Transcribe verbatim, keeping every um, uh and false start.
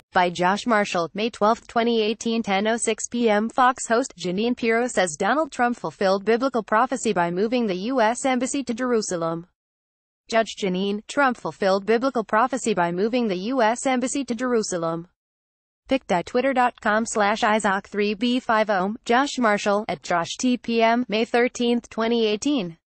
By Josh Marshall, May twelfth, twenty eighteen, ten oh six p m Fox host Jeanine Pirro says Donald Trump fulfilled biblical prophecy by moving the U S Embassy to Jerusalem. Judge Jeanine, Trump fulfilled biblical prophecy by moving the U S Embassy to Jerusalem. Pic.twitter.com slash Isaac three B fifty. Josh Marshall, at Josh T P M, May thirteenth, twenty eighteen.